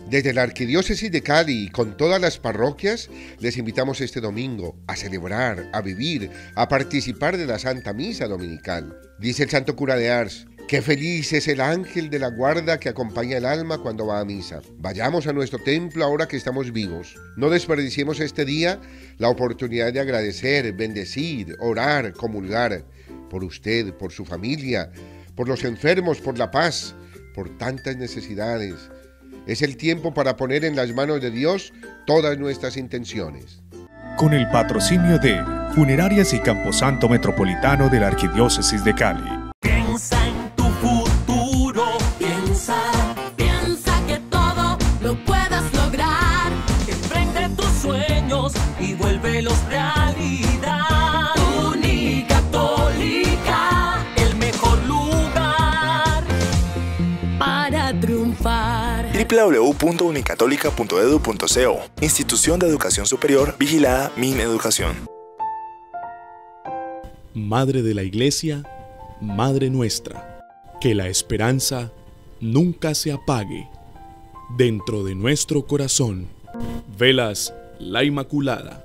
Desde la Arquidiócesis de Cali y con todas las parroquias, les invitamos este domingo a celebrar, a vivir, a participar de la Santa Misa Dominical. Dice el Santo Cura de Ars: qué feliz es el ángel de la guarda que acompaña el alma cuando va a misa. Vayamos a nuestro templo ahora que estamos vivos. No desperdiciemos este día la oportunidad de agradecer, bendecir, orar, comulgar por usted, por su familia, por los enfermos, por la paz, por tantas necesidades. Es el tiempo para poner en las manos de Dios todas nuestras intenciones. Con el patrocinio de Funerarias y Camposanto Metropolitano de la Arquidiócesis de Cali. Piensa en tu futuro, piensa que todo lo puedas lograr. Emprende tus sueños y vuélvelos realidad. Unicatólica, el mejor lugar para triunfar. www.unicatólica.edu.co, Institución de Educación Superior vigilada Mineducación. Madre de la Iglesia, Madre nuestra, que la esperanza nunca se apague. Dentro de nuestro corazón, velas la Inmaculada.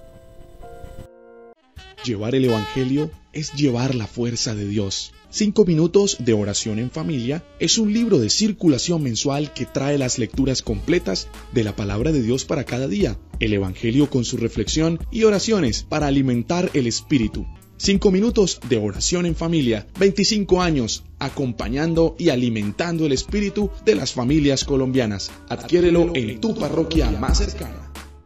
Llevar el Evangelio es llevar la fuerza de Dios. 5 minutos de oración en familia es un libro de circulación mensual que trae las lecturas completas de la palabra de Dios para cada día, el Evangelio con su reflexión y oraciones para alimentar el espíritu. 5 minutos de oración en familia, 25 años acompañando y alimentando el espíritu de las familias colombianas. Adquiérelo en tu parroquia más cercana.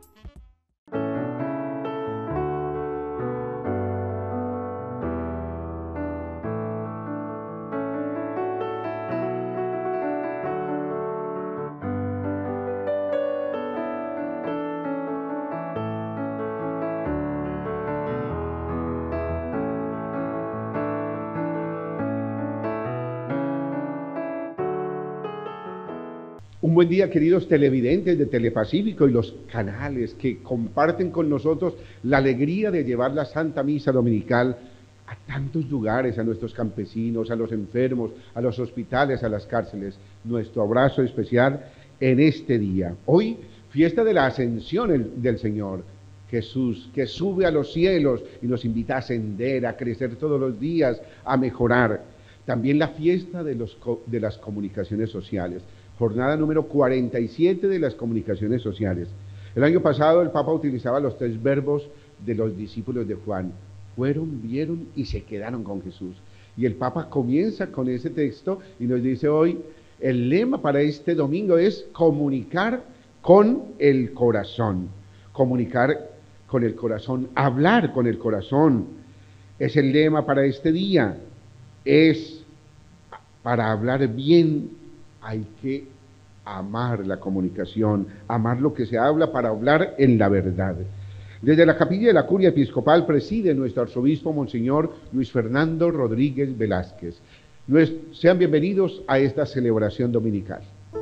Un buen día, queridos televidentes de Telepacífico y los canales que comparten con nosotros la alegría de llevar la Santa Misa Dominical a tantos lugares, a nuestros campesinos, a los enfermos, a los hospitales, a las cárceles. Nuestro abrazo especial en este día. Hoy, fiesta de la Ascensión del Señor, Jesús, que sube a los cielos y nos invita a ascender, a crecer todos los días, a mejorar. También la fiesta de las comunicaciones sociales. Jornada número 47 de las comunicaciones sociales. El año pasado el Papa utilizaba los 3 verbos de los discípulos de Juan. Fueron, vieron y se quedaron con Jesús. Y el Papa comienza con ese texto y nos dice hoy, el lema para este domingo es comunicar con el corazón. Comunicar con el corazón, hablar con el corazón. Es el lema para este día. Es para hablar bien. Hay que amar la comunicación, amar lo que se habla para hablar en la verdad. Desde la capilla de la Curia Episcopal preside nuestro arzobispo Monseñor Luis Fernando Rodríguez Velázquez. Sean bienvenidos a esta celebración dominical.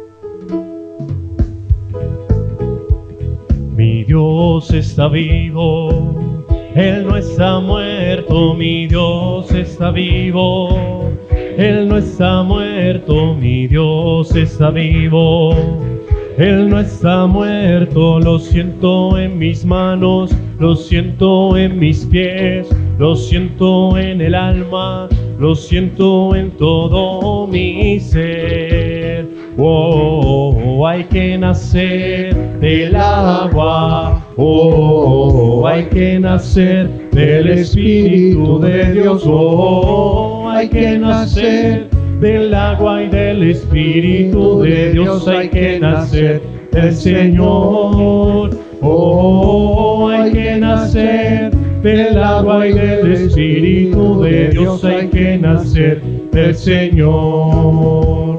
Mi Dios está vivo, Él no está muerto, mi Dios está vivo. Él no está muerto, mi Dios está vivo. Él no está muerto, lo siento en mis manos, lo siento en mis pies, lo siento en el alma, lo siento en todo mi ser. Oh, hay que nacer del agua, oh, hay que nacer del Espíritu de Dios, oh, hay que nacer del agua y del Espíritu de Dios, hay que nacer del Señor, oh, hay que nacer del agua y del Espíritu de Dios, hay que nacer del Señor.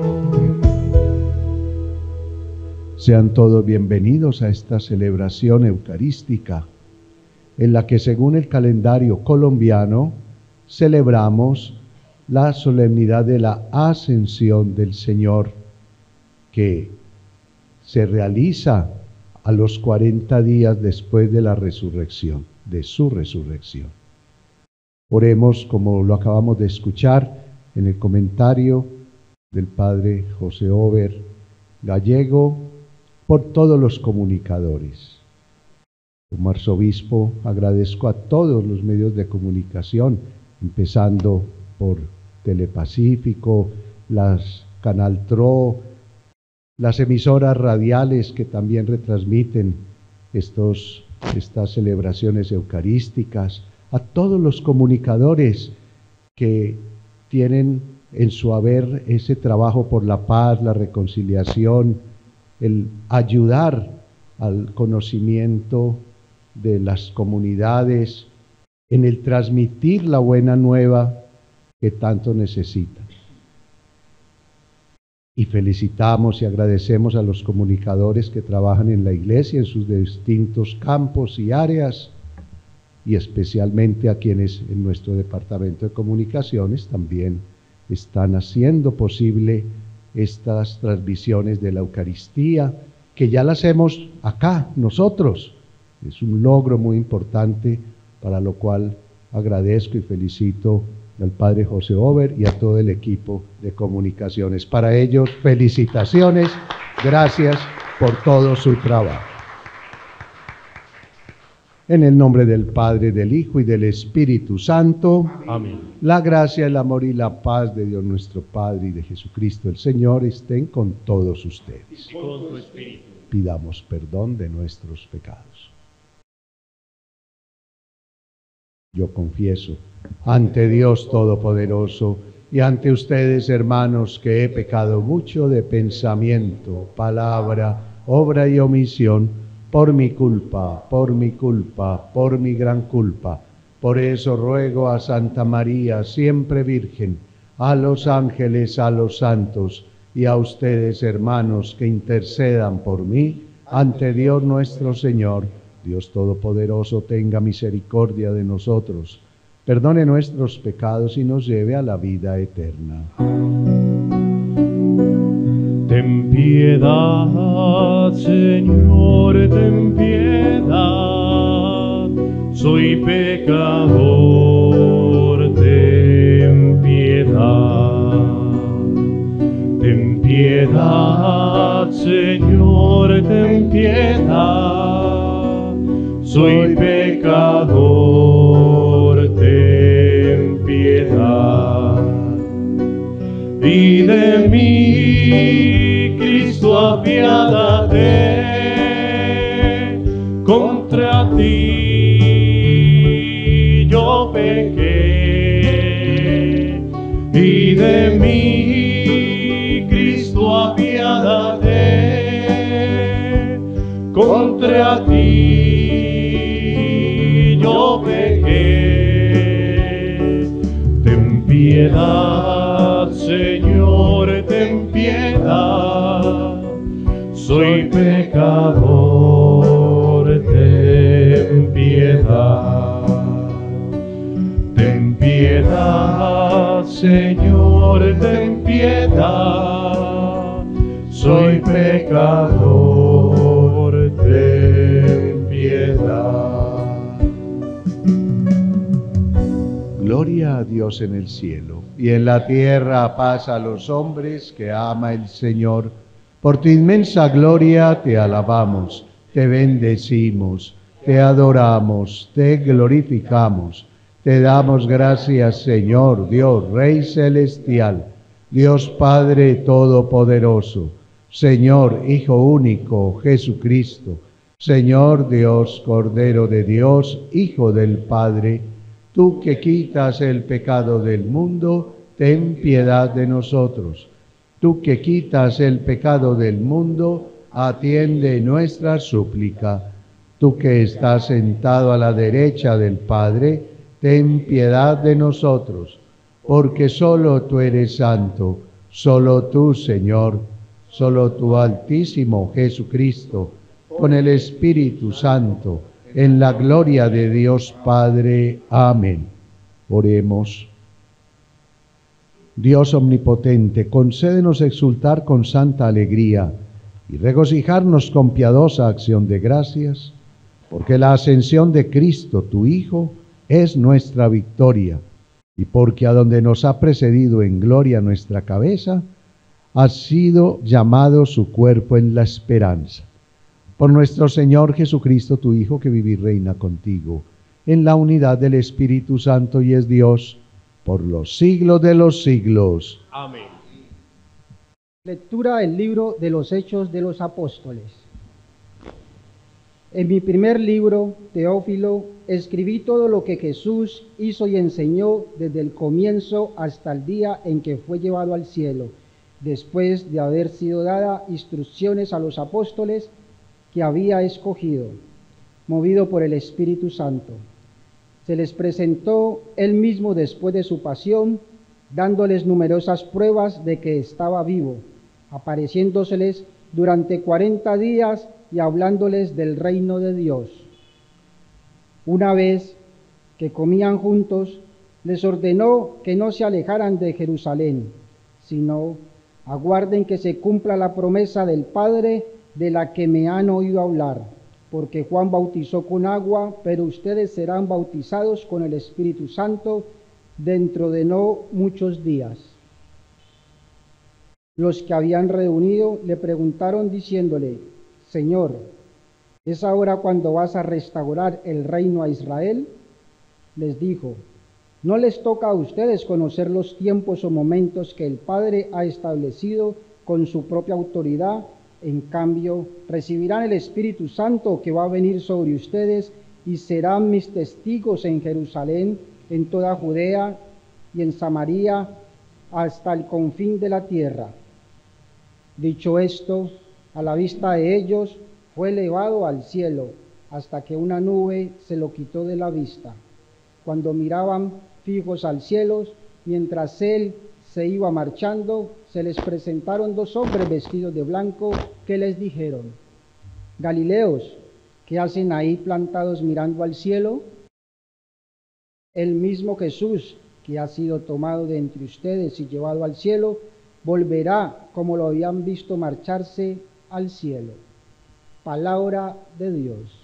Sean todos bienvenidos a esta celebración eucarística, en la que según el calendario colombiano celebramos la solemnidad de la Ascensión del Señor, que se realiza a los 40 días después de la resurrección, de su resurrección. Oremos, como lo acabamos de escuchar en el comentario del Padre José Ober Gallego, por todos los comunicadores. Como arzobispo agradezco a todos los medios de comunicación, empezando por Telepacífico, Canal TRO, las emisoras radiales que también retransmiten estas celebraciones eucarísticas, a todos los comunicadores que tienen en su haber ese trabajo por la paz, la reconciliación, el ayudar al conocimiento de las comunidades, en el transmitir la buena nueva que tanto necesitan. Y felicitamos y agradecemos a los comunicadores que trabajan en la Iglesia en sus distintos campos y áreas, y especialmente a quienes en nuestro Departamento de Comunicaciones también están haciendo posible estas transmisiones de la Eucaristía, que ya las hacemos acá nosotros. Es un logro muy importante, para lo cual agradezco y felicito al Padre José Ober y a todo el equipo de comunicaciones. Para ellos, felicitaciones, gracias por todo su trabajo. En el nombre del Padre, del Hijo y del Espíritu Santo. Amén. La gracia, el amor y la paz de Dios nuestro Padre y de Jesucristo el Señor estén con todos ustedes. Con tu espíritu. Pidamos perdón de nuestros pecados. Yo confieso ante Dios Todopoderoso y ante ustedes, hermanos, que he pecado mucho de pensamiento, palabra, obra y omisión, por mi culpa, por mi gran culpa. Por eso ruego a Santa María, siempre Virgen, a los ángeles, a los santos y a ustedes, hermanos, que intercedan por mí ante Dios nuestro Señor. Dios Todopoderoso tenga misericordia de nosotros, perdone nuestros pecados y nos lleve a la vida eterna. Ten piedad, Señor, ten piedad. Soy pecador, ten piedad. Ten piedad, Señor, ten piedad. Soy pecador, ten piedad. Y de mí, Cristo, apiádate. Contra ti yo pequé. Y de mí, Cristo, apiádate. Contra ti yo pequé. Ten piedad, Señor, ten piedad. Soy pecador, ten piedad. Ten piedad, Señor, ten piedad. Soy pecador, ten piedad. Gloria a Dios en el cielo, y en la tierra paz a los hombres que ama el Señor. Por tu inmensa gloria te alabamos, te bendecimos, te adoramos, te glorificamos. Te damos gracias, Señor, Dios, Rey celestial, Dios Padre todopoderoso, Señor, Hijo único, Jesucristo, Señor Dios, Cordero de Dios, Hijo del Padre. Tú que quitas el pecado del mundo, ten piedad de nosotros. Tú que quitas el pecado del mundo, atiende nuestra súplica. Tú que estás sentado a la derecha del Padre, ten piedad de nosotros, porque solo tú eres santo, solo tú, Señor, solo tú, Altísimo Jesucristo, con el Espíritu Santo, en la gloria de Dios Padre. Amén. Oremos. Dios omnipotente, concédenos exultar con santa alegría y regocijarnos con piadosa acción de gracias, porque la ascensión de Cristo, tu Hijo, es nuestra victoria, y porque a donde nos ha precedido en gloria nuestra cabeza, ha sido llamado su cuerpo en la esperanza. Por nuestro Señor Jesucristo, tu Hijo, que vive y reina contigo, en la unidad del Espíritu Santo y es Dios, por los siglos de los siglos. Amén. Lectura del libro de los Hechos de los Apóstoles. En mi primer libro, Teófilo, escribí todo lo que Jesús hizo y enseñó desde el comienzo hasta el día en que fue llevado al cielo, después de haber sido dadas instrucciones a los apóstoles que había escogido, movido por el Espíritu Santo. Se les presentó él mismo después de su pasión, dándoles numerosas pruebas de que estaba vivo, apareciéndoseles durante 40 días y hablándoles del reino de Dios. Una vez que comían juntos, les ordenó que no se alejaran de Jerusalén, sino aguarden que se cumpla la promesa del Padre de la que me han oído hablar, porque Juan bautizó con agua, pero ustedes serán bautizados con el Espíritu Santo dentro de no muchos días. Los que habían reunido le preguntaron diciéndole: Señor, ¿es ahora cuando vas a restaurar el reino a Israel? Les dijo: no les toca a ustedes conocer los tiempos o momentos que el Padre ha establecido con su propia autoridad. En cambio, recibirán el Espíritu Santo que va a venir sobre ustedes y serán mis testigos en Jerusalén, en toda Judea y en Samaria, hasta el confín de la tierra. Dicho esto, a la vista de ellos, fue elevado al cielo, hasta que una nube se lo quitó de la vista. Cuando miraban fijos al cielo, mientras él se iba marchando, se les presentaron dos hombres vestidos de blanco que les dijeron: Galileos, ¿qué hacen ahí plantados mirando al cielo? El mismo Jesús que ha sido tomado de entre ustedes y llevado al cielo, volverá como lo habían visto marcharse al cielo. Palabra de Dios.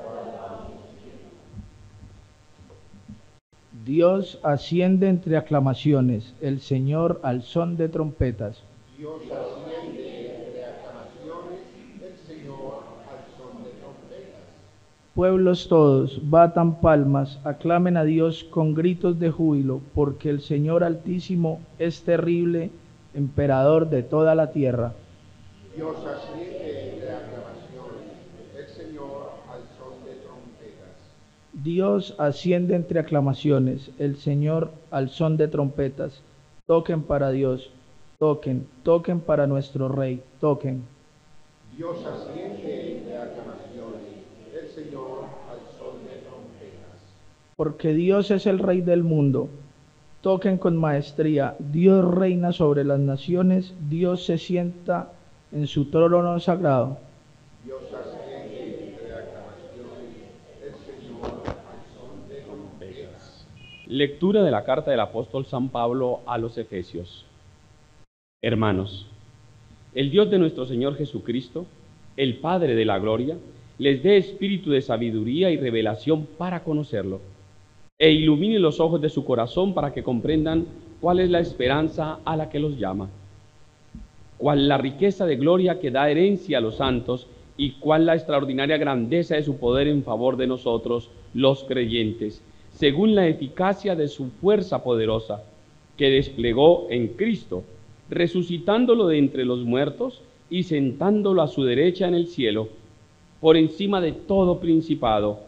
Dios asciende entre aclamaciones, el Señor al son de trompetas. Dios asciende entre aclamaciones, el Señor al son de trompetas. Pueblos todos, batan palmas, aclamen a Dios con gritos de júbilo, porque el Señor Altísimo es terrible, emperador de toda la tierra. Dios asciende entre aclamaciones, el Señor al son de trompetas. Dios asciende entre aclamaciones, el Señor al son de trompetas. Toquen para Dios, toquen, toquen para nuestro Rey, toquen. Dios asciende entre aclamaciones, el Señor al son de trompetas. Porque Dios es el Rey del mundo. Toquen con maestría, Dios reina sobre las naciones, Dios se sienta en su trono sagrado. Dios asciende entre aclamaciones, el Señor al son de trompetas. Lectura de la carta del apóstol San Pablo a los Efesios. Hermanos, el Dios de nuestro Señor Jesucristo, el Padre de la gloria, les dé espíritu de sabiduría y revelación para conocerlo, e ilumine los ojos de su corazón para que comprendan cuál es la esperanza a la que los llama, cuál la riqueza de gloria que da herencia a los santos y cuál la extraordinaria grandeza de su poder en favor de nosotros, los creyentes, según la eficacia de su fuerza poderosa, que desplegó en Cristo, resucitándolo de entre los muertos y sentándolo a su derecha en el cielo, por encima de todo principado,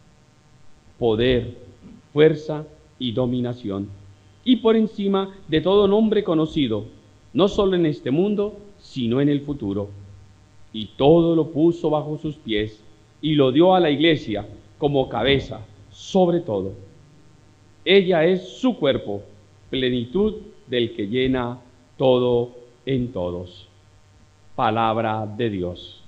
poder, fuerza y dominación, y por encima de todo nombre conocido, no solo en este mundo, sino en el futuro. Y todo lo puso bajo sus pies, y lo dio a la Iglesia como cabeza sobre todo. Ella es su cuerpo, plenitud del que llena todo en todos. Palabra de Dios.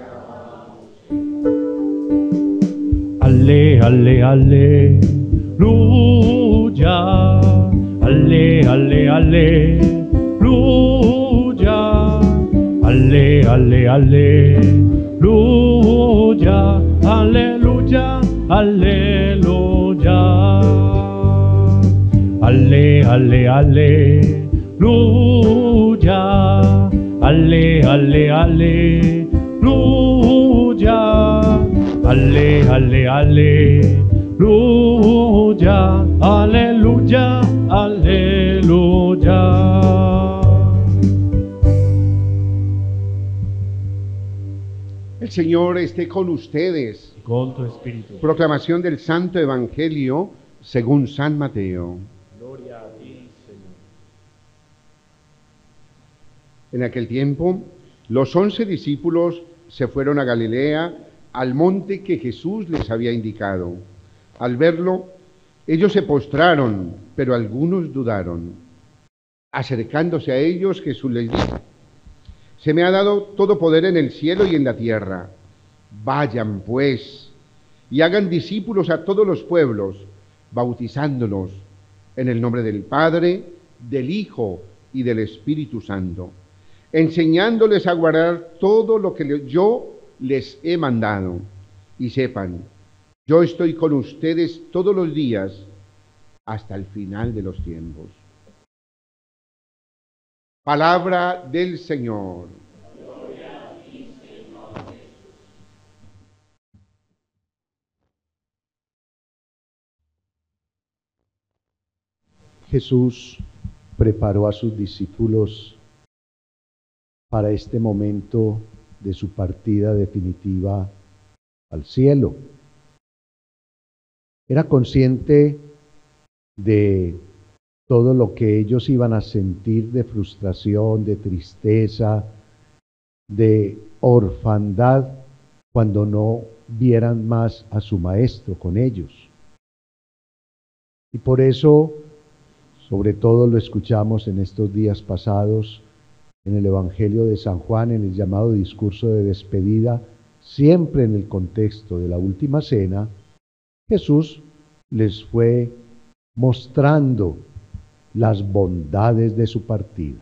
Ale, ale, ale. Aleluya, ale, ale, aleluya, ale, ale, aleluya, aleluya, aleluya, ale, ale, aleluya, ale, ale, aleluya. Ale, ale, aleluya, aleluya, aleluya. El Señor esté con ustedes. Con tu espíritu. Proclamación del Santo Evangelio según San Mateo. Gloria a ti, Señor. En aquel tiempo, los 11 discípulos se fueron a Galilea, al monte que Jesús les había indicado. Al verlo, ellos se postraron, pero algunos dudaron. Acercándose a ellos, Jesús les dijo: se me ha dado todo poder en el cielo y en la tierra. Vayan, pues, y hagan discípulos a todos los pueblos, bautizándolos en el nombre del Padre, del Hijo y del Espíritu Santo, enseñándoles a guardar todo lo que yo les he mandado. Y sepan, yo estoy con ustedes todos los días hasta el final de los tiempos. Palabra del Señor. Gloria a ti, Señor Jesús. Jesús preparó a sus discípulos para este momento de su partida definitiva al cielo. Era consciente de todo lo que ellos iban a sentir de frustración, de tristeza, de orfandad, cuando no vieran más a su Maestro con ellos. Y por eso, sobre todo lo escuchamos en estos días pasados, en el Evangelio de San Juan, en el llamado discurso de despedida, siempre en el contexto de la última cena, Jesús les fue mostrando las bondades de su partida.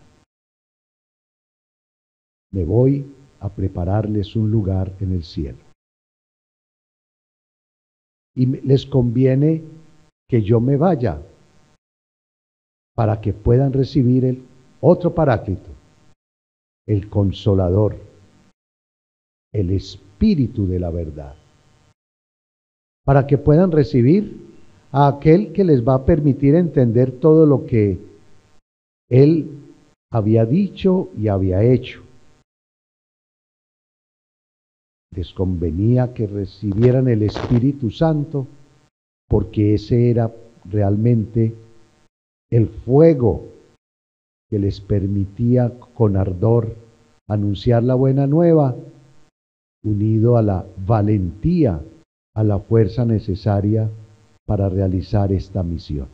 Me voy a prepararles un lugar en el cielo. Y les conviene que yo me vaya para que puedan recibir el otro Paráclito, el Consolador, el Espíritu de la verdad, para que puedan recibir a aquel que les va a permitir entender todo lo que Él había dicho y había hecho. Les convenía que recibieran el Espíritu Santo, porque ese era realmente el fuego que les permitía con ardor anunciar la buena nueva, unido a la valentía, a la fuerza necesaria para realizar esta misión.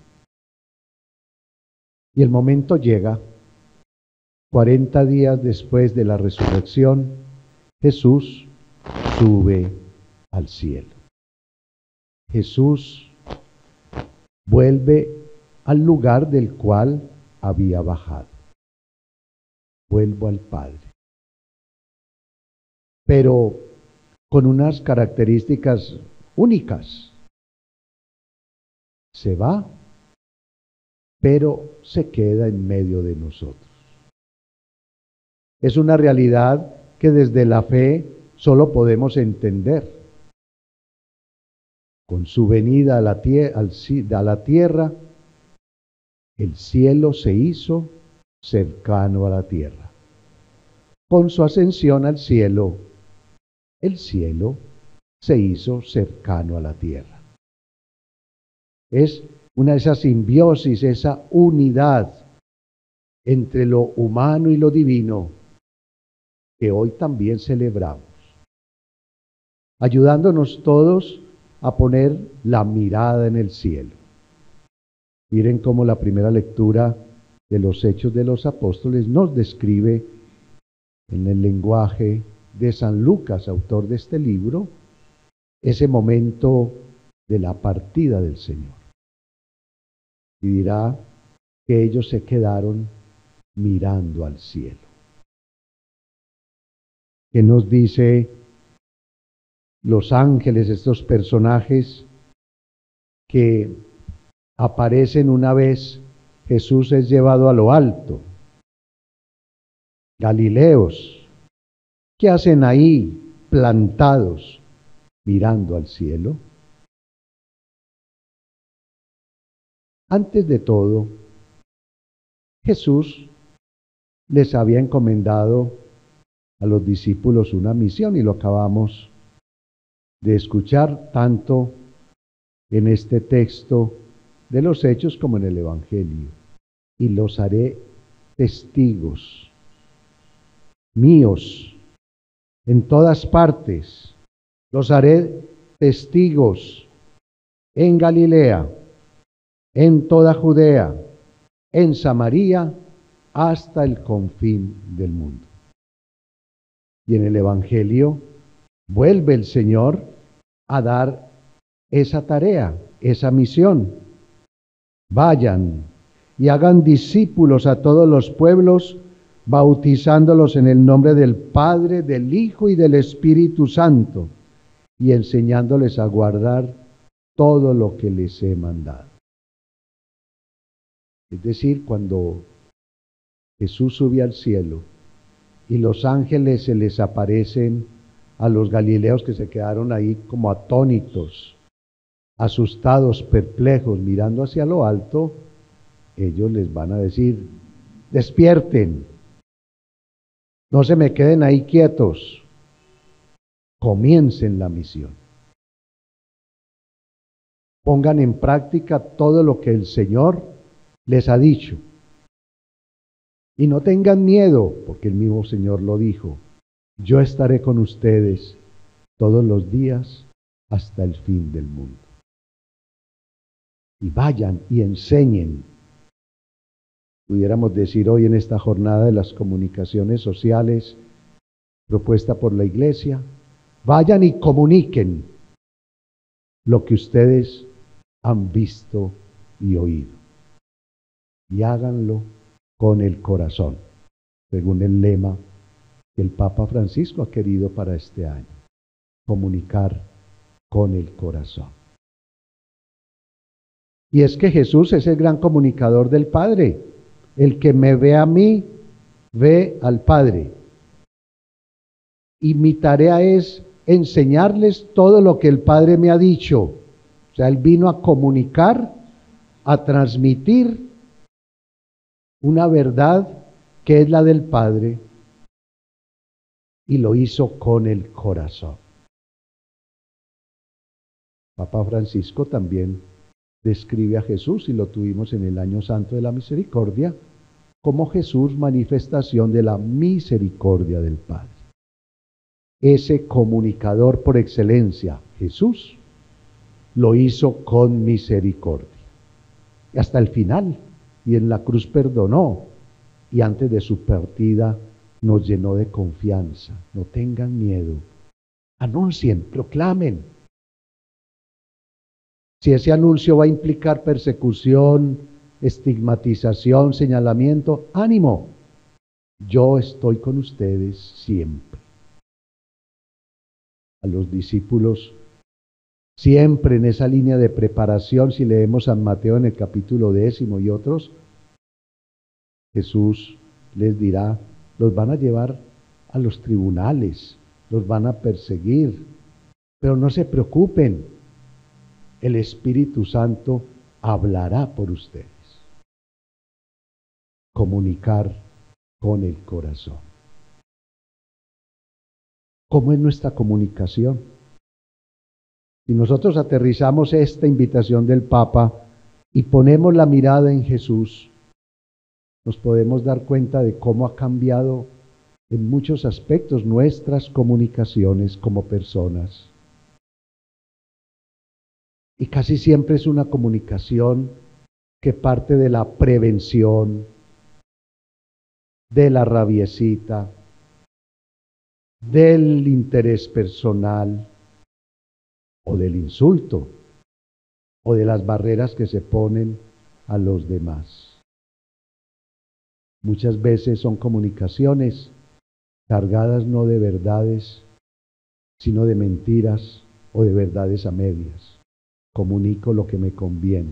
Y el momento llega, 40 días después de la resurrección, Jesús sube al cielo. Jesús vuelve al lugar del cual había bajado. Vuelvo al Padre. Pero con unas características únicas. Se va, pero se queda en medio de nosotros. Es una realidad que desde la fe solo podemos entender. Con su venida a la tierra, el cielo se hizo cercano a la tierra. Con su ascensión al cielo, el cielo se hizo cercano a la tierra. Es una de esas simbiosis, esa unidad entre lo humano y lo divino que hoy también celebramos, ayudándonos todos a poner la mirada en el cielo. Miren cómo la primera lectura de los Hechos de los Apóstoles nos describe en el lenguaje de San Lucas, autor de este libro, ese momento de la partida del Señor. Y dirá que ellos se quedaron mirando al cielo. Que nos dice los ángeles, estos personajes que aparecen una vez Jesús es llevado a lo alto. Galileos, ¿qué hacen ahí plantados mirando al cielo? Antes de todo, Jesús les había encomendado a los discípulos una misión y lo acabamos de escuchar tanto en este texto de los Hechos como en el Evangelio. Y los haré testigos míos en todas partes. Los haré testigos en Galilea, en toda Judea, en Samaria, hasta el confín del mundo. Y en el Evangelio vuelve el Señor a dar esa tarea, esa misión. Vayan y hagan discípulos a todos los pueblos, bautizándolos en el nombre del Padre, del Hijo y del Espíritu Santo, y enseñándoles a guardar todo lo que les he mandado. Es decir, cuando Jesús sube al cielo y los ángeles se les aparecen a los galileos que se quedaron ahí como atónitos, asustados, perplejos, mirando hacia lo alto, ellos les van a decir: despierten, no se me queden ahí quietos, comiencen la misión. Pongan en práctica todo lo que el Señor les ha dicho. Y no tengan miedo, porque el mismo Señor lo dijo: yo estaré con ustedes todos los días hasta el fin del mundo. Y vayan y enseñen. Pudiéramos decir hoy en esta jornada de las comunicaciones sociales propuesta por la Iglesia, vayan y comuniquen lo que ustedes han visto y oído. Y háganlo con el corazón, según el lema que el Papa Francisco ha querido para este año: comunicar con el corazón. Y es que Jesús es el gran comunicador del Padre. El que me ve a mí, ve al Padre. Y mi tarea es enseñarles todo lo que el Padre me ha dicho. O sea, Él vino a comunicar, a transmitir una verdad que es la del Padre, y lo hizo con el corazón. Papa Francisco también describe a Jesús, y lo tuvimos en el Año Santo de la Misericordia, como Jesús, manifestación de la misericordia del Padre. Ese comunicador por excelencia, Jesús, lo hizo con misericordia. Y hasta el final, y en la cruz perdonó, y antes de su partida nos llenó de confianza. No tengan miedo, anuncien, proclamen. Si ese anuncio va a implicar persecución, estigmatización, señalamiento, ánimo. Yo estoy con ustedes siempre. A los discípulos, siempre en esa línea de preparación, si leemos San Mateo en el capítulo 10 y otros, Jesús les dirá: los van a llevar a los tribunales, los van a perseguir, pero no se preocupen, el Espíritu Santo hablará por ustedes. Comunicar con el corazón. ¿Cómo es nuestra comunicación? Si nosotros aterrizamos esta invitación del Papa y ponemos la mirada en Jesús, nos podemos dar cuenta de cómo ha cambiado en muchos aspectos nuestras comunicaciones como personas. Y casi siempre es una comunicación que parte de la prevención, de la rabiecita, del interés personal, o del insulto, o de las barreras que se ponen a los demás. Muchas veces son comunicaciones cargadas no de verdades, sino de mentiras o de verdades a medias. Comunico lo que me conviene.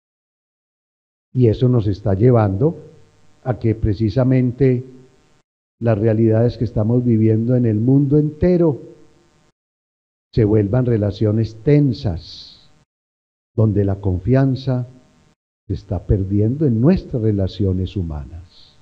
Y eso nos está llevando a que precisamente las realidades que estamos viviendo en el mundo entero se vuelvan relaciones tensas, donde la confianza se está perdiendo en nuestras relaciones humanas.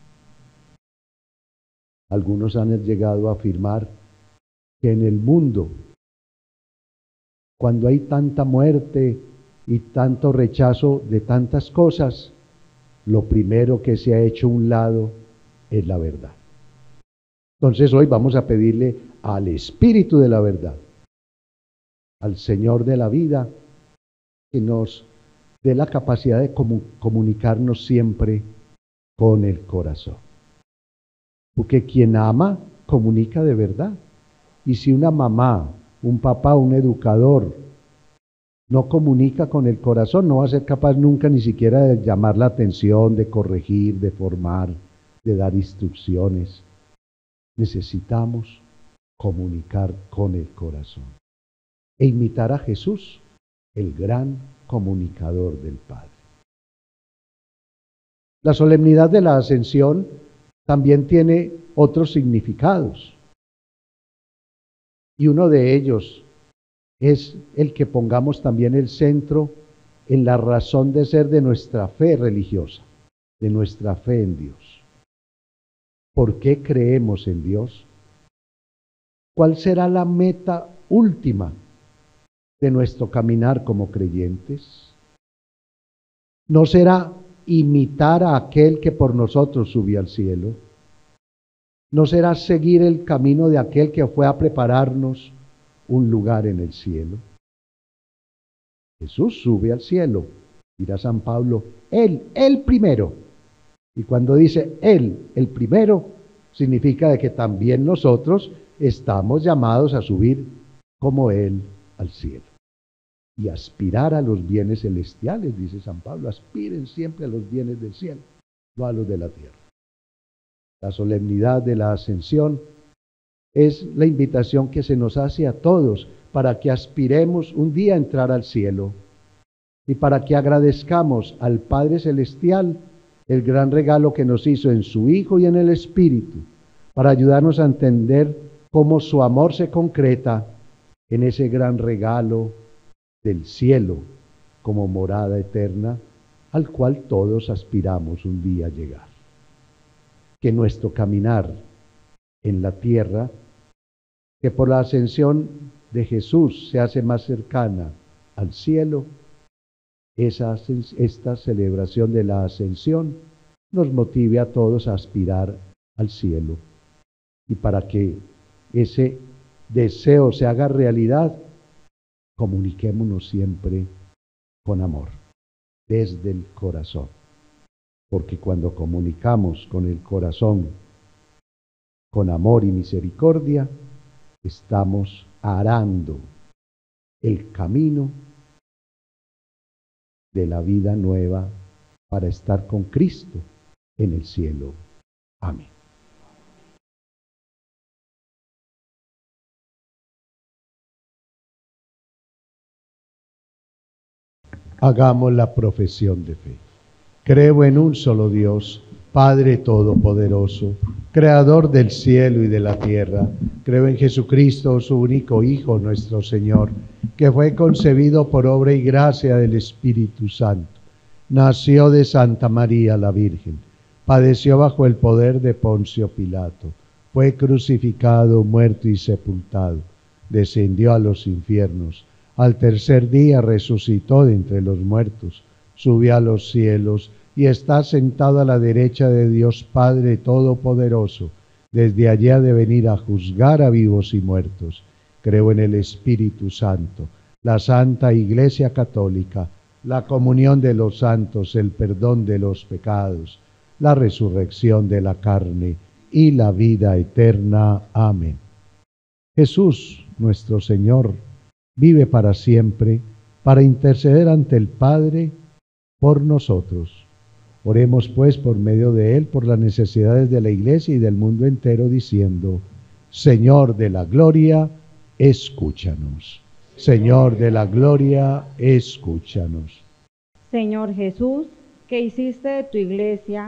Algunos han llegado a afirmar que en el mundo, cuando hay tanta muerte y tanto rechazo de tantas cosas, lo primero que se ha hecho a un lado es la verdad. Entonces hoy vamos a pedirle al Espíritu de la verdad, al Señor de la vida, que nos dé la capacidad de comunicarnos siempre con el corazón. Porque quien ama, comunica de verdad. Y si una mamá, un papá, un educador no comunica con el corazón, no va a ser capaz nunca ni siquiera de llamar la atención, de corregir, de formar, de dar instrucciones. Necesitamos comunicar con el corazón e imitar a Jesús, el gran comunicador del Padre. La solemnidad de la Ascensión también tiene otros significados. Y uno de ellos es el que pongamos también el centro en la razón de ser de nuestra fe religiosa, de nuestra fe en Dios. ¿Por qué creemos en Dios? ¿Cuál será la meta última de nuestro caminar como creyentes? ¿No será imitar a aquel que por nosotros subió al cielo? ¿No será seguir el camino de aquel que fue a prepararnos un lugar en el cielo? Jesús sube al cielo, dirá San Pablo, Él primero. Y cuando dice Él, el primero, significa de que también nosotros estamos llamados a subir como Él al cielo. Y aspirar a los bienes celestiales, dice San Pablo, aspiren siempre a los bienes del cielo, no a los de la tierra. La solemnidad de la Ascensión es la invitación que se nos hace a todos para que aspiremos un día a entrar al cielo y para que agradezcamos al Padre Celestial el gran regalo que nos hizo en su Hijo y en el Espíritu, para ayudarnos a entender cómo su amor se concreta en ese gran regalo del cielo como morada eterna al cual todos aspiramos un día a llegar. Que nuestro caminar en la tierra, que por la ascensión de Jesús se hace más cercana al cielo, esta celebración de la ascensión nos motive a todos a aspirar al cielo. Y para que ese deseo se haga realidad, comuniquémonos siempre con amor, desde el corazón. Porque cuando comunicamos con el corazón, con amor y misericordia, estamos arando el camino de la vida nueva para estar con Cristo en el cielo. Amén. Hagamos la profesión de fe. Creo en un solo Dios, Padre Todopoderoso, Creador del cielo y de la tierra. Creo en Jesucristo, su único Hijo, nuestro Señor, que fue concebido por obra y gracia del Espíritu Santo. Nació de Santa María la Virgen, padeció bajo el poder de Poncio Pilato, fue crucificado, muerto y sepultado, descendió a los infiernos, al tercer día resucitó de entre los muertos, subió a los cielos y está sentado a la derecha de Dios Padre Todopoderoso. Desde allí ha de venir a juzgar a vivos y muertos. Creo en el Espíritu Santo, la Santa Iglesia Católica, la comunión de los santos, el perdón de los pecados, la resurrección de la carne y la vida eterna. Amén. Jesús, nuestro Señor, vive para siempre, para interceder ante el Padre por nosotros. Oremos pues por medio de Él por las necesidades de la Iglesia y del mundo entero, diciendo: Señor de la gloria, escúchanos. Señor de la gloria, escúchanos. Señor Jesús, que hiciste de tu Iglesia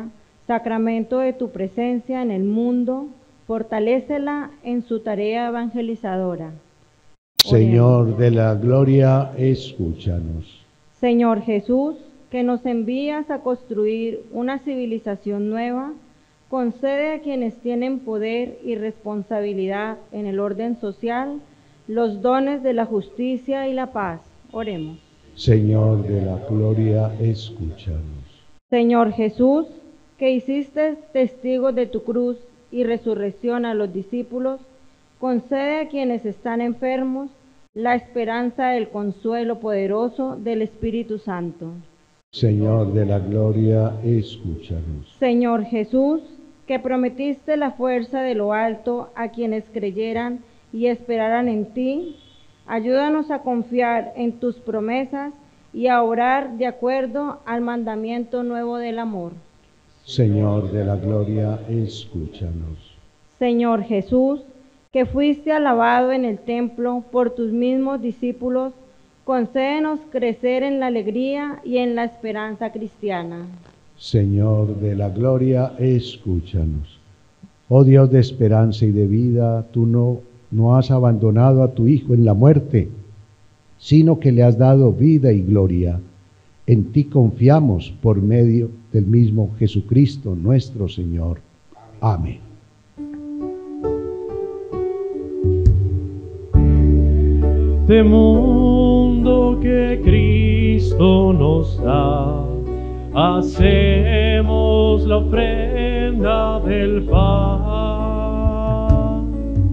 sacramento de tu presencia en el mundo, fortalécela en su tarea evangelizadora. Señor de la gloria, escúchanos. Señor Jesús, que nos envías a construir una civilización nueva, concede a quienes tienen poder y responsabilidad en el orden social los dones de la justicia y la paz. Oremos. Señor de la gloria, escúchanos. Señor Jesús, que hiciste testigos de tu cruz y resurrección a los discípulos, concede a quienes están enfermos la esperanza del consuelo poderoso del Espíritu Santo. Señor de la gloria, escúchanos. Señor Jesús, que prometiste la fuerza de lo alto a quienes creyeran y esperaran en ti, ayúdanos a confiar en tus promesas y a orar de acuerdo al mandamiento nuevo del amor. Señor de la gloria, escúchanos. Señor Jesús, que fuiste alabado en el templo por tus mismos discípulos, concédenos crecer en la alegría y en la esperanza cristiana. Señor de la gloria, escúchanos. Oh Dios de esperanza y de vida, tú no has abandonado a tu Hijo en la muerte, sino que le has dado vida y gloria. En ti confiamos por medio del mismo Jesucristo nuestro Señor. Amén. Este mundo que Cristo nos da, hacemos la ofrenda del pan,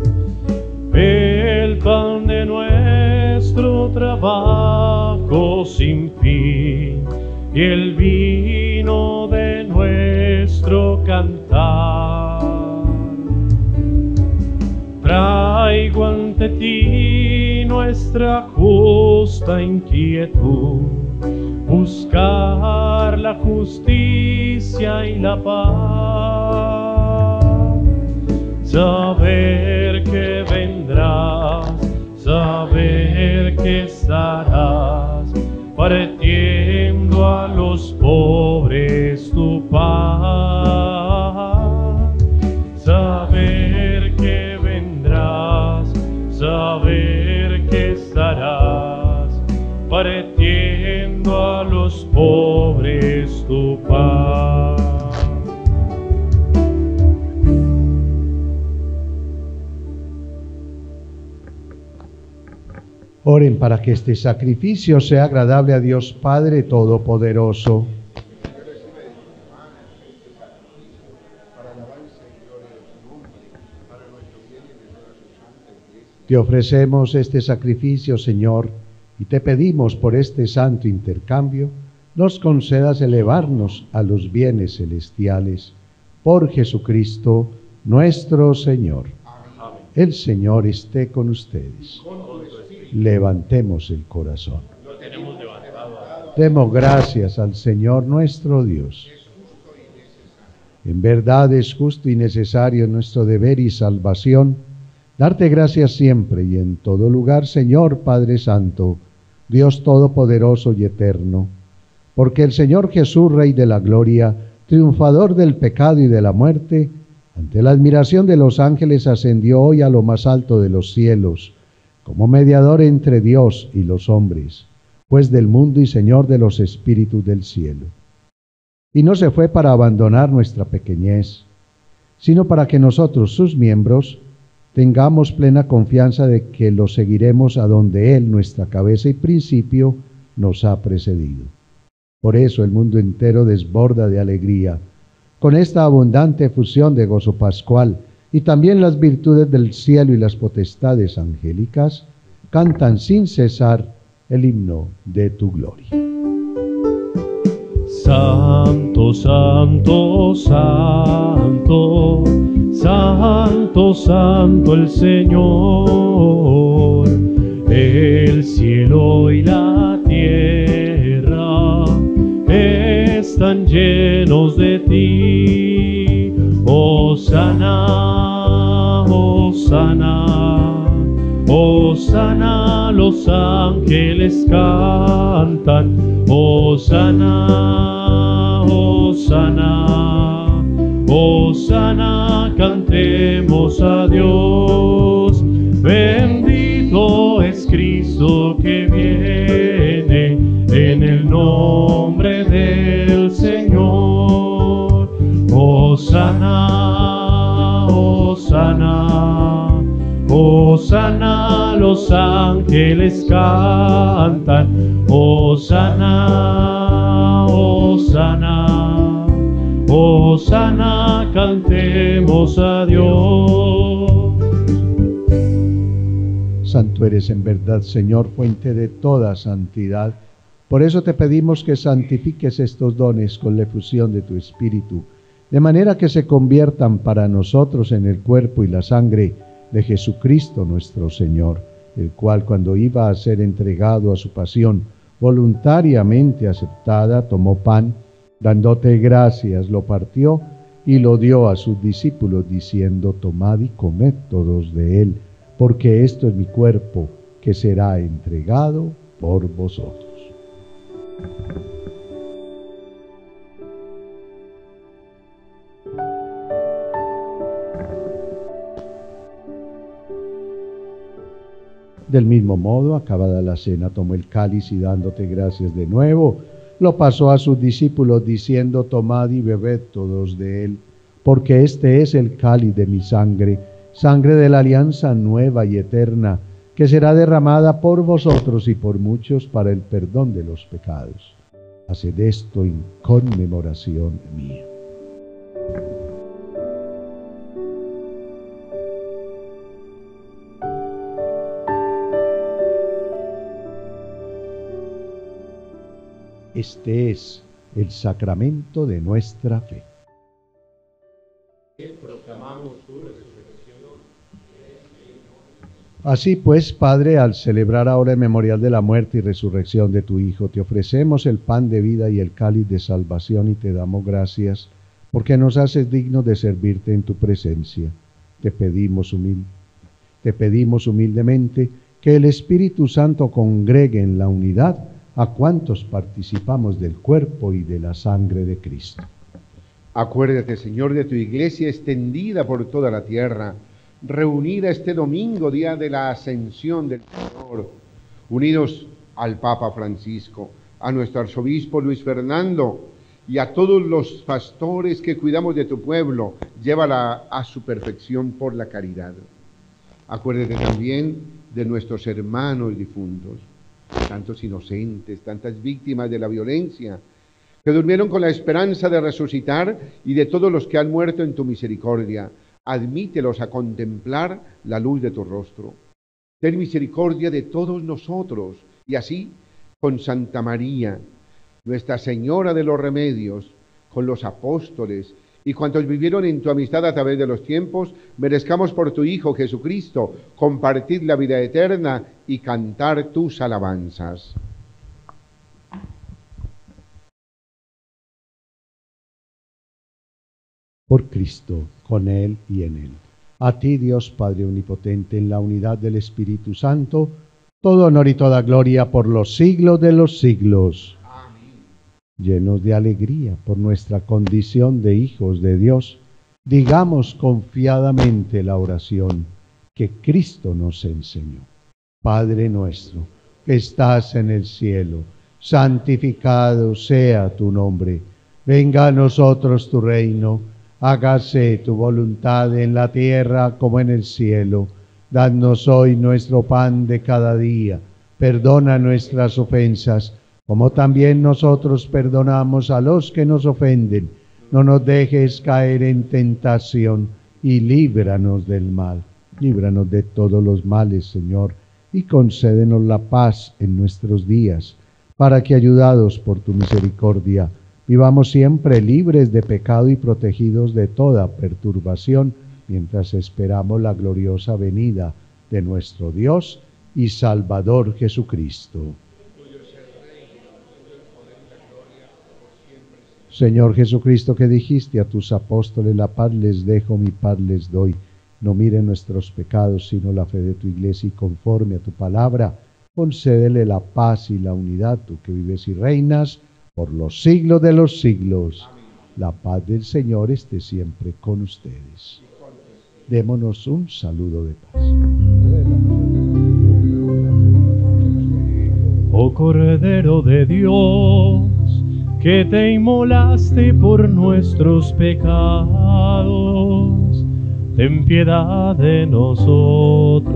el pan de nuestro trabajo sin fin y el vino de nuestro cantar. Traigo ante ti nuestra justa inquietud, buscar la justicia y la paz, saber que vendrás, saber que estarás partiendo a los pobres tu paz, saber que vendrás, saber que estarás partiendo a los pobres tu paz. Oren para que este sacrificio sea agradable a Dios Padre Todopoderoso. Te ofrecemos este sacrificio, Señor, y te pedimos por este santo intercambio, nos concedas elevarnos a los bienes celestiales. Por Jesucristo, nuestro Señor. Amén. El Señor esté con ustedes. Levantemos el corazón. Demos gracias al Señor nuestro Dios. En verdad es justo y necesario nuestro deber y salvación darte gracias siempre y en todo lugar, Señor Padre Santo, Dios Todopoderoso y Eterno, porque el Señor Jesús, Rey de la Gloria, triunfador del pecado y de la muerte, ante la admiración de los ángeles ascendió hoy a lo más alto de los cielos, como mediador entre Dios y los hombres, juez del mundo y Señor de los espíritus del cielo. Y no se fue para abandonar nuestra pequeñez, sino para que nosotros, sus miembros, tengamos plena confianza de que lo seguiremos a donde Él, nuestra cabeza y principio, nos ha precedido. Por eso el mundo entero desborda de alegría, con esta abundante efusión de gozo pascual, y también las virtudes del cielo y las potestades angélicas cantan sin cesar el himno de tu gloria. Santo, santo, santo, santo, santo el Señor, el cielo y la tierra están llenos de ti. Hosana, hosana, hosana, los ángeles cantan. Hosana, hosana, Hosana, cantemos a Dios. Bendito es Cristo que viene en el nombre del Señor. Hosana, Hosana, Hosana, los ángeles cantan. Hosana, Hosana, Hosana, cantemos a Dios. Santo eres en verdad, Señor, fuente de toda santidad. Por eso te pedimos que santifiques estos dones con la efusión de tu Espíritu, de manera que se conviertan para nosotros en el cuerpo y la sangre de Jesucristo nuestro Señor, el cual, cuando iba a ser entregado a su pasión voluntariamente aceptada, tomó pan, dándote gracias, lo partió y lo dio a sus discípulos, diciendo: tomad y comed todos de él, porque esto es mi cuerpo, que será entregado por vosotros. Del mismo modo, acabada la cena, tomó el cáliz y, dándote gracias de nuevo, lo pasó a sus discípulos, diciendo: tomad y bebed todos de él, porque este es el cáliz de mi sangre, sangre de la alianza nueva y eterna, que será derramada por vosotros y por muchos para el perdón de los pecados. Haced esto en conmemoración mía. Este es el sacramento de nuestra fe. Así pues, Padre, al celebrar ahora el memorial de la muerte y resurrección de tu Hijo, te ofrecemos el pan de vida y el cáliz de salvación y te damos gracias porque nos haces dignos de servirte en tu presencia. Te pedimos humildemente que el Espíritu Santo congregue en la unidad a cuantos participamos del cuerpo y de la sangre de Cristo. Acuérdate, Señor, de tu iglesia extendida por toda la tierra, reunida este domingo, día de la ascensión del Señor, unidos al Papa Francisco, a nuestro arzobispo Luis Fernando y a todos los pastores que cuidamos de tu pueblo, llévala a su perfección por la caridad. Acuérdate también de nuestros hermanos difuntos, tantos inocentes, tantas víctimas de la violencia, que durmieron con la esperanza de resucitar, y de todos los que han muerto en tu misericordia. Admítelos a contemplar la luz de tu rostro. Ten misericordia de todos nosotros, y así, con Santa María, Nuestra Señora de los Remedios, con los apóstoles y cuantos vivieron en tu amistad a través de los tiempos, merezcamos por tu Hijo Jesucristo compartir la vida eterna y cantar tus alabanzas. Por Cristo, con Él y en Él. A ti, Dios Padre Omnipotente, en la unidad del Espíritu Santo, todo honor y toda gloria por los siglos de los siglos. Amén. Llenos de alegría por nuestra condición de hijos de Dios, digamos confiadamente la oración que Cristo nos enseñó. Padre nuestro, que estás en el cielo, santificado sea tu nombre. Venga a nosotros tu reino. Hágase tu voluntad en la tierra como en el cielo. Danos hoy nuestro pan de cada día. Perdona nuestras ofensas, como también nosotros perdonamos a los que nos ofenden. No nos dejes caer en tentación y líbranos del mal. Líbranos de todos los males, Señor, y concédenos la paz en nuestros días, para que, ayudados por tu misericordia, vivamos siempre libres de pecado y protegidos de toda perturbación, mientras esperamos la gloriosa venida de nuestro Dios y Salvador Jesucristo. Señor Jesucristo, que dijiste a tus apóstoles: la paz les dejo, mi paz les doy. No mire nuestros pecados, sino la fe de tu iglesia, y conforme a tu palabra, concédele la paz y la unidad, tú que vives y reinas por los siglos de los siglos. La paz del Señor esté siempre con ustedes. Démonos un saludo de paz. Oh Cordero de Dios, que te inmolaste por nuestros pecados, ten piedad de nosotros.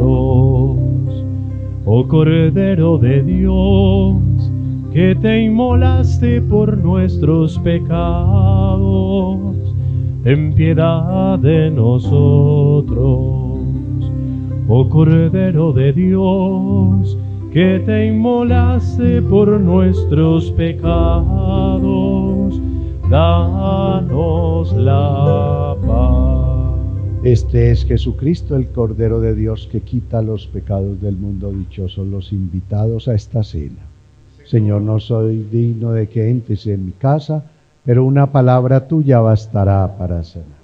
Oh Cordero de Dios, que te inmolaste por nuestros pecados, ten piedad de nosotros. Oh Cordero de Dios, que te inmolaste por nuestros pecados, danos la paz. Este es Jesucristo, el Cordero de Dios, que quita los pecados del mundo. Dichosos los invitados a esta cena. Señor, no soy digno de que entres en mi casa, pero una palabra tuya bastará para sanar.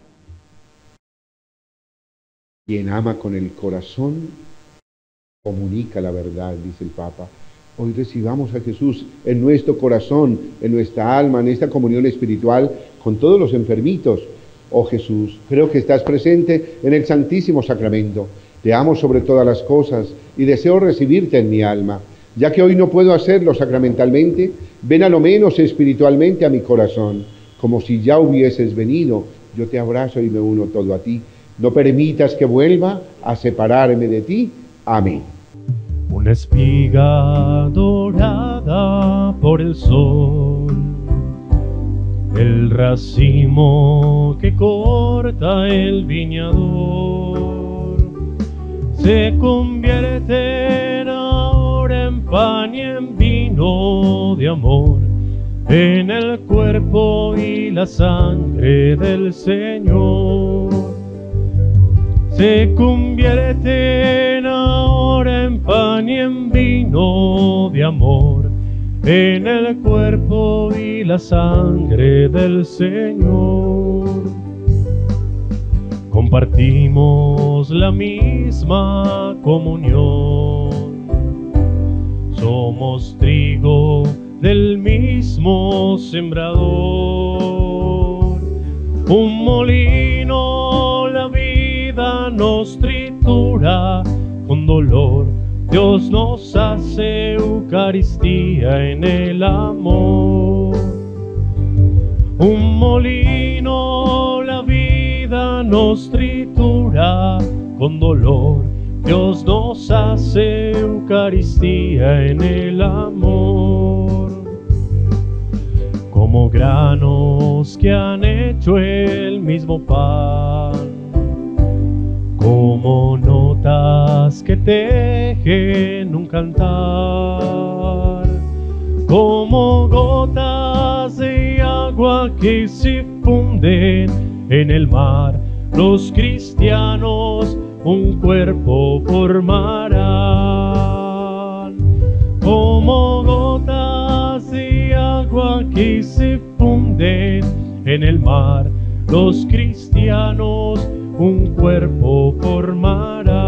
Quien ama con el corazón comunica la verdad, dice el Papa. Hoy recibamos a Jesús en nuestro corazón, en nuestra alma, en esta comunión espiritual con todos los enfermitos. Oh Jesús, creo que estás presente en el Santísimo Sacramento. Te amo sobre todas las cosas y deseo recibirte en mi alma. Ya que hoy no puedo hacerlo sacramentalmente, ven a lo menos espiritualmente a mi corazón. Como si ya hubieses venido, yo te abrazo y me uno todo a ti. No permitas que vuelva a separarme de ti. Amén. Una espiga dorada por el sol, el racimo que corta el viñador, se convierten ahora en pan y en vino de amor, en el cuerpo y la sangre del Señor. Se convierten ahora en pan y en vino de amor, en el cuerpo y la sangre del Señor. Compartimos la misma comunión, somos trigo del mismo sembrador. Un molino la vida nos tritura con dolor, Dios nos hace Eucaristía en el amor. Un molino la vida nos tritura con dolor, Dios nos hace Eucaristía en el amor. Como granos que han hecho el mismo pan, como notas que tejen un cantar, como gotas de agua que se funden en el mar, los cristianos un cuerpo formarán. Como gotas de agua que se funden en el mar, los cristianos un cuerpo formarán.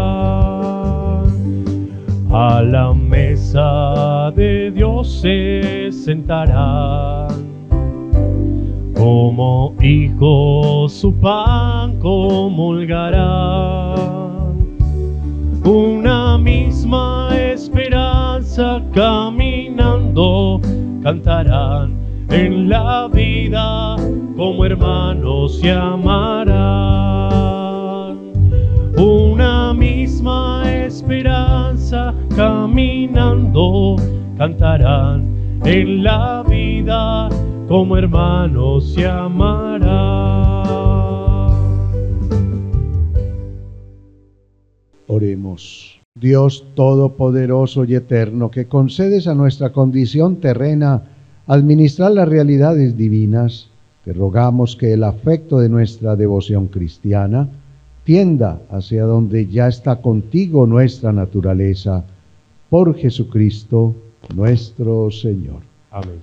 A la mesa de Dios se sentarán, como hijos su pan comulgarán. Una misma esperanza caminando cantarán, en la vida como hermanos se amarán. Una misma esperanza caminando cantarán, en la vida como hermanos se amarán. Oremos. Dios Todopoderoso y Eterno, que concedes a nuestra condición terrena administrar las realidades divinas, te rogamos que el afecto de nuestra devoción cristiana tienda hacia donde ya está contigo nuestra naturaleza, por Jesucristo nuestro Señor. Amén.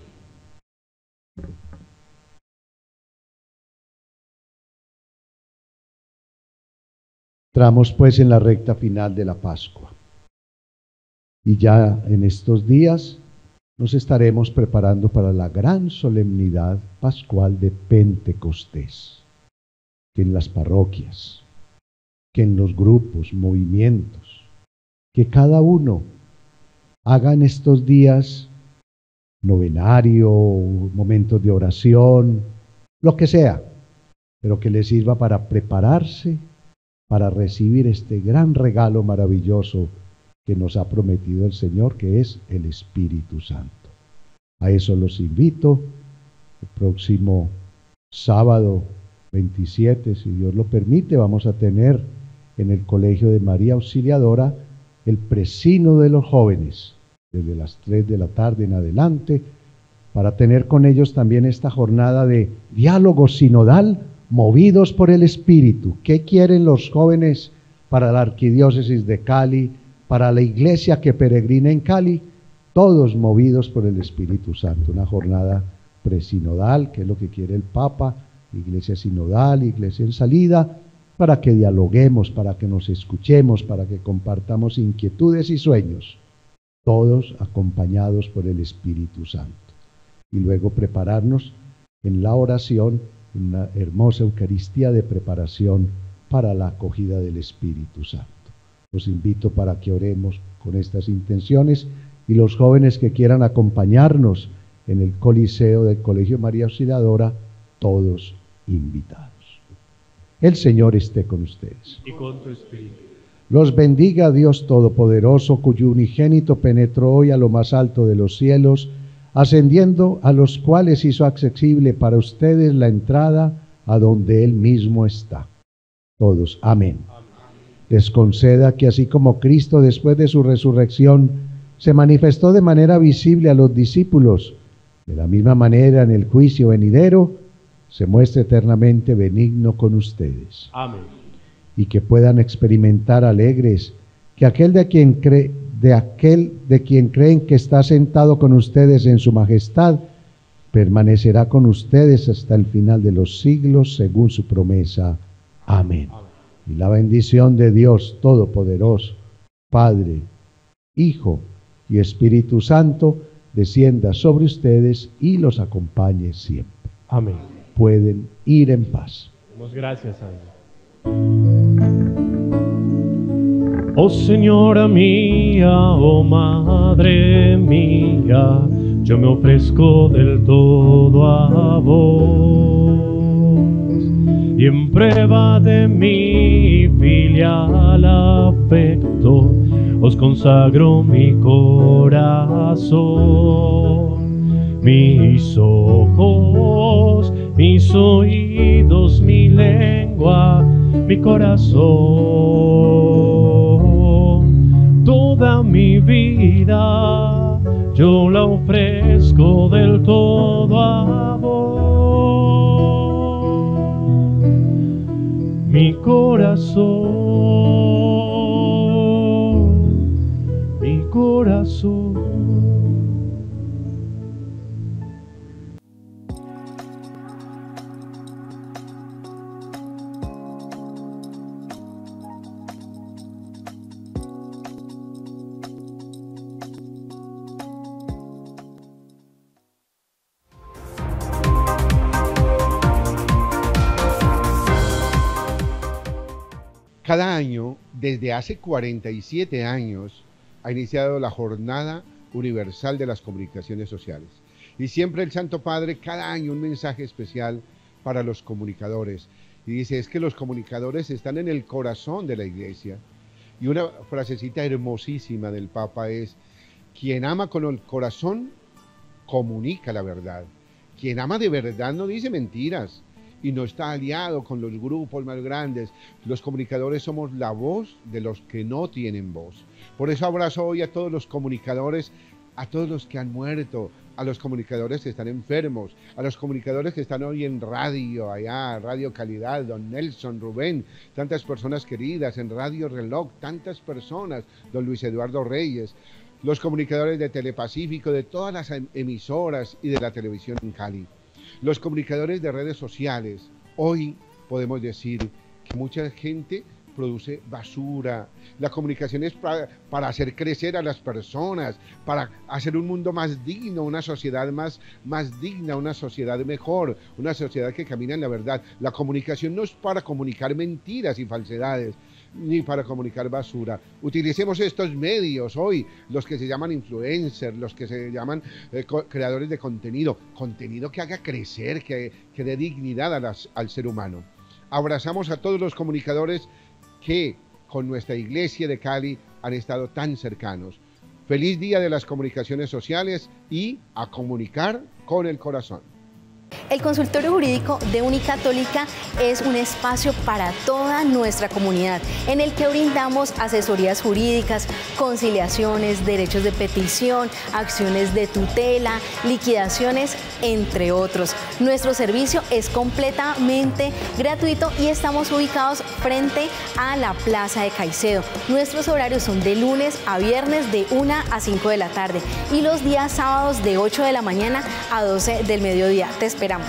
Entramos pues en la recta final de la Pascua. Y ya en estos días nos estaremos preparando para la gran solemnidad pascual de Pentecostés, que en las parroquias, que en los grupos, movimientos, que cada uno haga en estos días novenario, momentos de oración, lo que sea, pero que les sirva para prepararse para recibir este gran regalo maravilloso que nos ha prometido el Señor, que es el Espíritu Santo. A eso los invito. El próximo sábado 27, si Dios lo permite, vamos a tener en el Colegio de María Auxiliadora el presínodo de los jóvenes, desde las 3 de la tarde en adelante, para tener con ellos también esta jornada de diálogo sinodal, movidos por el Espíritu. ¿Qué quieren los jóvenes para la Arquidiócesis de Cali, para la iglesia que peregrina en Cali? Todos movidos por el Espíritu Santo. Una jornada presinodal, que es lo que quiere el Papa, iglesia sinodal, iglesia en salida, para que dialoguemos, para que nos escuchemos, para que compartamos inquietudes y sueños, todos acompañados por el Espíritu Santo. Y luego prepararnos en la oración, una hermosa Eucaristía de preparación para la acogida del Espíritu Santo. Los invito para que oremos con estas intenciones, y los jóvenes que quieran acompañarnos en el Coliseo del Colegio María Auxiliadora, todos invitados. El Señor esté con ustedes. Y con tu espíritu. Los bendiga Dios Todopoderoso, cuyo unigénito penetró hoy a lo más alto de los cielos, ascendiendo a los cuales hizo accesible para ustedes la entrada a donde Él mismo está. Todos, amén. Les conceda que así como Cristo después de su resurrección se manifestó de manera visible a los discípulos, de la misma manera en el juicio venidero se muestre eternamente benigno con ustedes. Amén. Y que puedan experimentar alegres que aquel de quien creen que está sentado con ustedes en su majestad, permanecerá con ustedes hasta el final de los siglos, según su promesa. Amén. Y la bendición de Dios Todopoderoso, Padre, Hijo y Espíritu Santo, descienda sobre ustedes y los acompañe siempre. Amén. Pueden ir en paz. Damos gracias a Dios. Oh Señora mía, oh Madre mía, yo me ofrezco del todo a vos, y en prueba de mi filial afecto, os consagro mi corazón, mis ojos, mis oídos, mi lengua, mi corazón, toda mi vida, yo la ofrezco del todo a vos, mi corazón, mi corazón. Cada año, desde hace 47 años, ha iniciado la Jornada Universal de las Comunicaciones Sociales. Y siempre el Santo Padre, cada año un mensaje especial para los comunicadores. Y dice, es que los comunicadores están en el corazón de la Iglesia. Y una frasecita hermosísima del Papa es, quien ama con el corazón, comunica la verdad. Quien ama de verdad no dice mentiras y no está aliado con los grupos más grandes. Los comunicadores somos la voz de los que no tienen voz. Por eso abrazo hoy a todos los comunicadores, a todos los que han muerto, a los comunicadores que están enfermos, a los comunicadores que están hoy en radio, allá, Radio Calidad, don Nelson, Rubén, tantas personas queridas, en Radio Reloj, tantas personas, don Luis Eduardo Reyes, los comunicadores de Telepacífico, de todas las emisoras y de la televisión en Cali. Los comunicadores de redes sociales, hoy podemos decir que mucha gente produce basura. La comunicación es para hacer crecer a las personas, para hacer un mundo más digno, una sociedad más digna, una sociedad mejor, una sociedad que camina en la verdad. La comunicación no es para comunicar mentiras y falsedades, ni para comunicar basura. Utilicemos estos medios hoy, los que se llaman influencers, los que se llaman creadores de contenido que haga crecer, que dé dignidad al ser humano. Abrazamos a todos los comunicadores que con nuestra iglesia de Cali han estado tan cercanos. Feliz Día de las Comunicaciones Sociales y a comunicar con el corazón. El consultorio jurídico de Unicatólica es un espacio para toda nuestra comunidad en el que brindamos asesorías jurídicas, conciliaciones, derechos de petición, acciones de tutela, liquidaciones, entre otros. Nuestro servicio es completamente gratuito y estamos ubicados frente a la Plaza de Caicedo. Nuestros horarios son de lunes a viernes de 1 a 5 de la tarde y los días sábados de 8 de la mañana a 12 del mediodía. Te esperamos.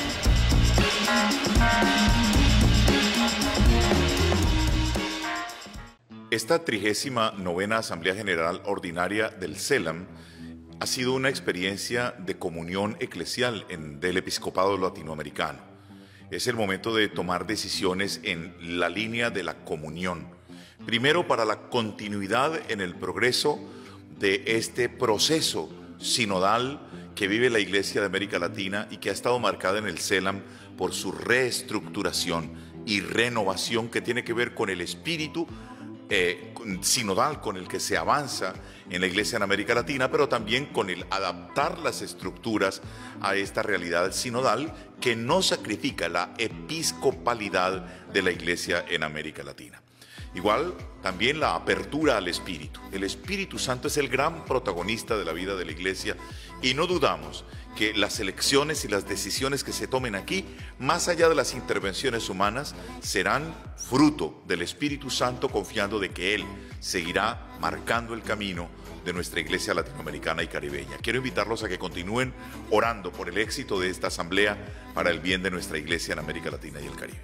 Esta 39ª Asamblea General Ordinaria del CELAM ha sido una experiencia de comunión eclesial del episcopado latinoamericano. Es el momento de tomar decisiones en la línea de la comunión. Primero, para la continuidad en el progreso de este proceso sinodal que vive la Iglesia de América Latina y que ha estado marcada en el CELAM por su reestructuración y renovación que tiene que ver con el espíritu sinodal con el que se avanza en la Iglesia en América Latina, pero también con el adaptar las estructuras a esta realidad sinodal que no sacrifica la episcopalidad de la Iglesia en América Latina. Igual, también la apertura al Espíritu. El Espíritu Santo es el gran protagonista de la vida de la Iglesia y no dudamos que las elecciones y las decisiones que se tomen aquí, más allá de las intervenciones humanas, serán fruto del Espíritu Santo, confiando de que Él seguirá marcando el camino de nuestra Iglesia latinoamericana y caribeña. Quiero invitarlos a que continúen orando por el éxito de esta asamblea para el bien de nuestra Iglesia en América Latina y el Caribe.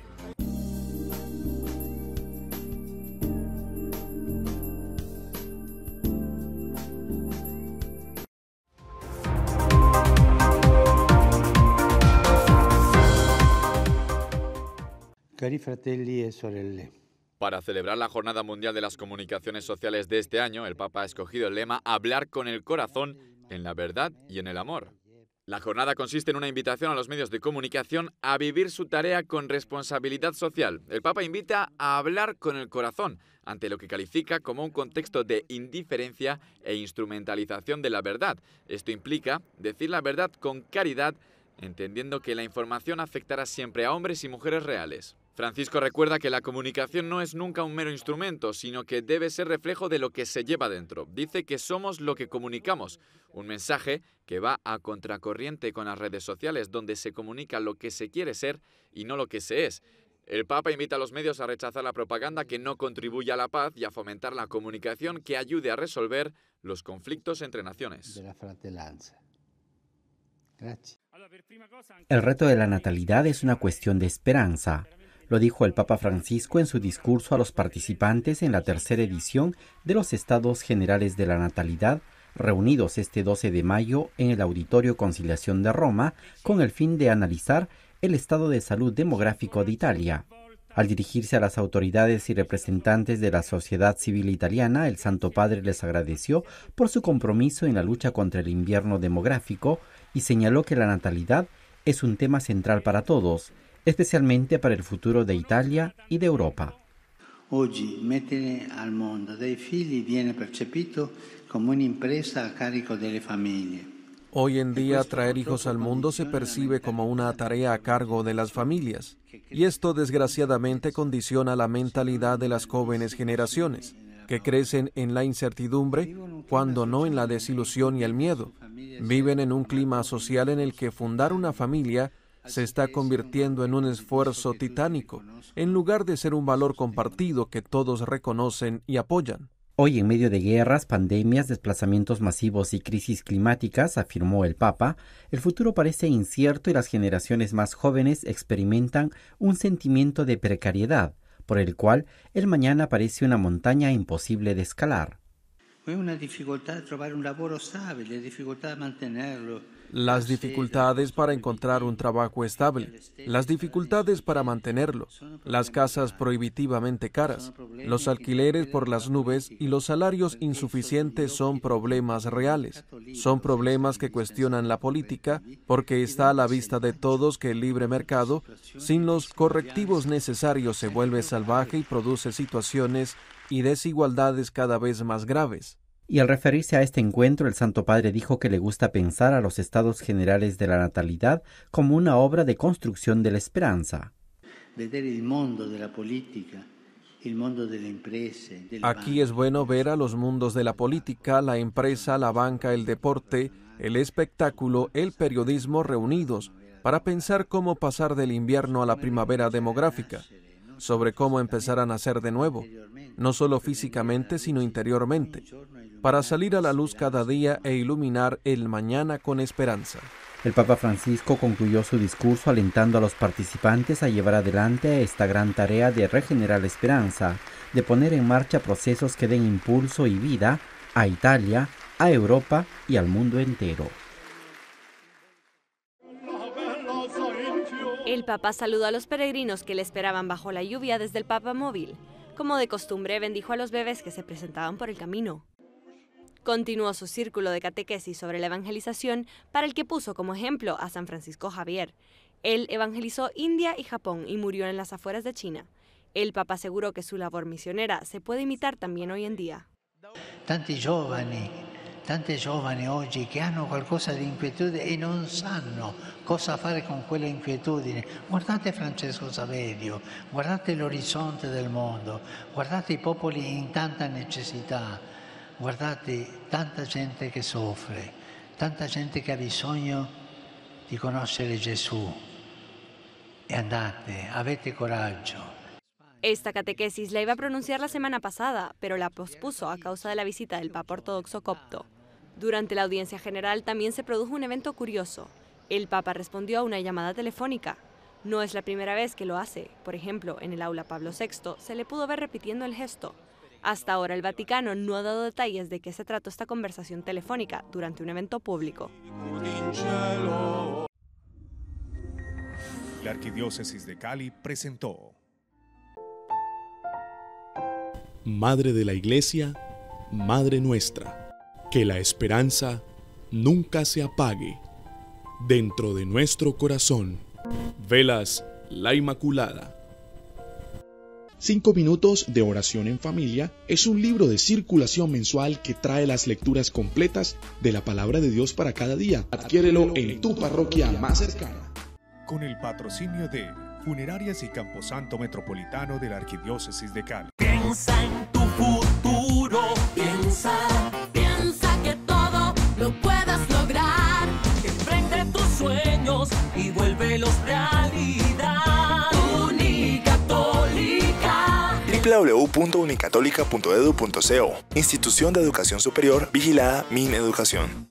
Cari fratelli e sorelle. Para celebrar la Jornada Mundial de las Comunicaciones Sociales de este año, el Papa ha escogido el lema Hablar con el corazón, en la verdad y en el amor. La jornada consiste en una invitación a los medios de comunicación a vivir su tarea con responsabilidad social. El Papa invita a hablar con el corazón, ante lo que califica como un contexto de indiferencia e instrumentalización de la verdad. Esto implica decir la verdad con caridad, entendiendo que la información afectará siempre a hombres y mujeres reales. Francisco recuerda que la comunicación no es nunca un mero instrumento, sino que debe ser reflejo de lo que se lleva dentro. Dice que somos lo que comunicamos, un mensaje que va a contracorriente con las redes sociales, donde se comunica lo que se quiere ser y no lo que se es. El Papa invita a los medios a rechazar la propaganda que no contribuye a la paz y a fomentar la comunicación que ayude a resolver los conflictos entre naciones. El reto de la natalidad es una cuestión de esperanza. Lo dijo el Papa Francisco en su discurso a los participantes en la tercera edición de los Estados Generales de la Natalidad, reunidos este 12 de mayo en el Auditorio Conciliación de Roma, con el fin de analizar el estado de salud demográfico de Italia. Al dirigirse a las autoridades y representantes de la sociedad civil italiana, el Santo Padre les agradeció por su compromiso en la lucha contra el invierno demográfico y señaló que la natalidad es un tema central para todos, especialmente para el futuro de Italia y de Europa. Oggi mettere al mondo dei figli viene percepito come un'impresa a carico delle famiglie. Hoy en día, traer hijos al mundo se percibe como una tarea a cargo de las familias, y esto desgraciadamente condiciona la mentalidad de las jóvenes generaciones, que crecen en la incertidumbre, cuando no en la desilusión y el miedo. Viven en un clima social en el que fundar una familia se está convirtiendo en un esfuerzo titánico, en lugar de ser un valor compartido que todos reconocen y apoyan. Hoy, en medio de guerras, pandemias, desplazamientos masivos y crisis climáticas, afirmó el Papa, el futuro parece incierto y las generaciones más jóvenes experimentan un sentimiento de precariedad, por el cual el mañana parece una montaña imposible de escalar. Hay una dificultad de trovar un lavoro estable, dificultad de mantenerlo. Las dificultades para encontrar un trabajo estable, las dificultades para mantenerlo, las casas prohibitivamente caras, los alquileres por las nubes y los salarios insuficientes son problemas reales. Son problemas que cuestionan la política porque está a la vista de todos que el libre mercado, sin los correctivos necesarios, se vuelve salvaje y produce situaciones y desigualdades cada vez más graves. Y al referirse a este encuentro, el Santo Padre dijo que le gusta pensar a los estados generales de la natalidad como una obra de construcción de la esperanza. Aquí es bueno ver a los mundos de la política, la empresa, la banca, el deporte, el espectáculo, el periodismo reunidos para pensar cómo pasar del invierno a la primavera demográfica, sobre cómo empezar a nacer de nuevo, no solo físicamente sino interiormente, para salir a la luz cada día e iluminar el mañana con esperanza. El Papa Francisco concluyó su discurso alentando a los participantes a llevar adelante esta gran tarea de regenerar la esperanza, de poner en marcha procesos que den impulso y vida a Italia, a Europa y al mundo entero. El Papa saludó a los peregrinos que le esperaban bajo la lluvia desde el Papa Móvil. Como de costumbre, bendijo a los bebés que se presentaban por el camino. Continuó su círculo de catequesis sobre la evangelización, para el que puso como ejemplo a San Francisco Javier. Él evangelizó India y Japón y murió en las afueras de China. El Papa aseguró que su labor misionera se puede imitar también hoy en día. Tante giovani oggi che hanno qualcosa di inquietudine e non sanno cosa fare con quella inquietudine. Guardate Francesco Saverio, guardate l'orizzonte del mondo, guardate i popoli in tanta necessità, guardate tanta gente che soffre, tanta gente che ha bisogno di conoscere Gesù. E andate, avete coraggio. Esta catequesis la iba a pronunciar la semana pasada, pero la pospuso a causa de la visita del Papa ortodoxo copto. Durante la audiencia general también se produjo un evento curioso. El Papa respondió a una llamada telefónica. No es la primera vez que lo hace. Por ejemplo, en el aula Pablo VI se le pudo ver repitiendo el gesto. Hasta ahora el Vaticano no ha dado detalles de qué se trató esta conversación telefónica durante un evento público. La Arquidiócesis de Cali presentó Madre de la Iglesia, Madre nuestra, que la esperanza nunca se apague. Dentro de nuestro corazón, velas la Inmaculada. 5 minutos de oración en familia es un libro de circulación mensual que trae las lecturas completas de la palabra de Dios para cada día. Adquiérelo en tu parroquia más cercana. con el patrocinio de Funerarias y Camposanto Metropolitano de la Arquidiócesis de Cali. Piensa en tu futuro, piensa que todo lo puedas lograr. Emprende tus sueños y vuélvelos realidad. Unicatólica. www.unicatólica.edu.co. Institución de Educación Superior vigilada Mineducación.